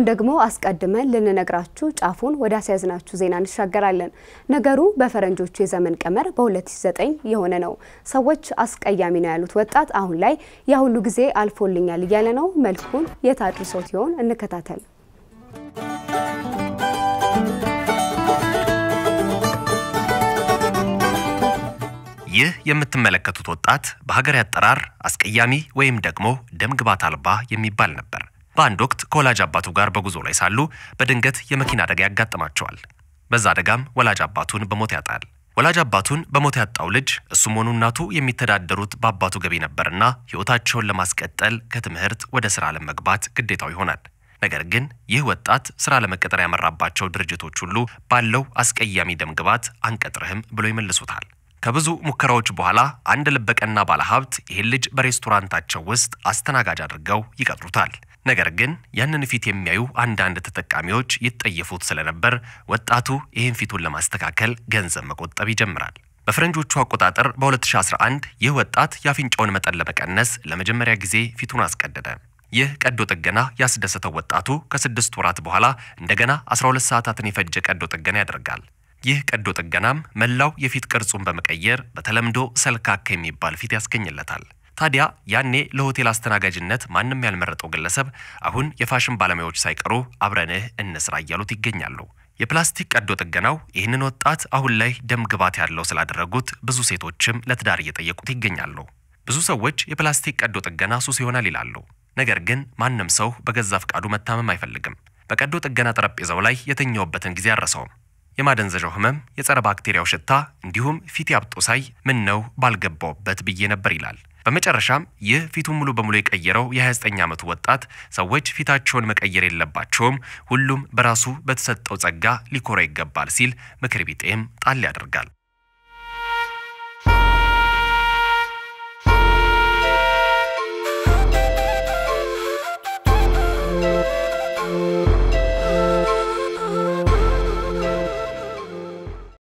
ደግሞ አስቀድመን ልንነግራችሁ ጫፉን ወደ አስያዝናችሁ ዜና እንሻገራለን። ነገሩ በፈረንጆቹ የዘመን ቀመር በ2009 የሆነ ነው። ሰዎች አስቀያሚ ነው ያሉት ወጣት አሁን ላይ ያ ሁሉ ጊዜ አልፎልኛል እያለ ነው። መልኩን የታድርሶት ይሆን? እንከታተል። ይህ የምትመለከቱት ወጣት በሀገር ያጠራር አስቀያሚ ወይም ደግሞ ደምግባት አልባ የሚባል ነበር። በአንድ ወቅት ከወላጅ አባቱ ጋር በጉዞ ላይ ሳሉ በድንገት የመኪና አደጋ ያጋጥማቸዋል። በዛ አደጋም ወላጅ አባቱን በሞት ያጣል። ወላጅ አባቱን በሞት ያጣው ልጅ እሱም ሆኑ እናቱ የሚተዳደሩት በአባቱ ገቢ ነበርና ህይወታቸውን ለማስቀጠል ከትምህርት ወደ ስራ ለመግባት ግዴታው ይሆናል። ነገር ግን ይህ ወጣት ስራ ለመቀጠር ያመራባቸው ድርጅቶች ሁሉ ባለው አስቀያሚ ደምግባት አንቀጥርህም ብሎ ይመልሱታል። ከብዙ ሙከራዎች በኋላ አንድ ልበቀና ባለሀብት ይህን ልጅ በሬስቶራንታቸው ውስጥ አስተናጋጅ አድርገው ይቀጥሩታል። ነገር ግን ያንን ፊት የሚያዩ አንዳንድ ተጠቃሚዎች ይጠየፉት ስለነበር ወጣቱ ይህን ፊቱን ለማስተካከል ገንዘብ መቆጠብ ይጀምራል። በፈረንጆቹ አቆጣጠር በ2011 ይህ ወጣት ያፍንጫውን መጠን ለመቀነስ ለመጀመሪያ ጊዜ ፊቱን አስቀደደ። ይህ ቀዶ ጥገና ያስደሰተው ወጣቱ ከ6 ወራት በኋላ እንደገና 12 ሰዓታትን የፈጀ ቀዶ ጥገና ያደርጋል። ይህ ቀዶ ጥገናም መላው የፊት ቅርጹን በመቀየር በተለምዶ ሰልካካ የሚባል ፊት ያስገኝለታል። ታዲያ ያኔ ለሆቴል አስተናጋጅነት ማንም ያልመረጠው ግለሰብ አሁን የፋሽን ባለሙያዎች ሳይቀሩ አብረንህ እንስራ እያሉት ይገኛሉ። የፕላስቲክ ቀዶ ጥገናው ይህንን ወጣት አሁን ላይ ደም ግባት ያለው ስላደረጉት ብዙ ሴቶችም ለትዳር እየጠየቁት ይገኛሉ። ብዙ ሰዎች የፕላስቲክ ቀዶ ጥገና ሱስ ይሆናል ይላሉ። ነገር ግን ማንም ሰው በገዛ ፍቃዱ መታመም አይፈልግም። በቀዶ ጥገና ጠረጴዛው ላይ የተኛውበትን ጊዜ አረሰውም። የማደንዘዣው ህመም፣ የጸረ ባክቴሪያው ሽታ እንዲሁም ፊት ያብጦ ሳይ ምን ነው ባልገባውበት ብዬ ነበር ይላል። በመጨረሻም ይህ ፊቱን ሙሉ በሙሉ የቀየረው የ29 ዓመቱ ወጣት ሰዎች ፊታቸውን መቀየር የለባቸውም፣ ሁሉም በራሱ በተሰጠው ጸጋ ሊኮራ ይገባል ሲል ምክር ቢጤም ጣል ያደርጋል።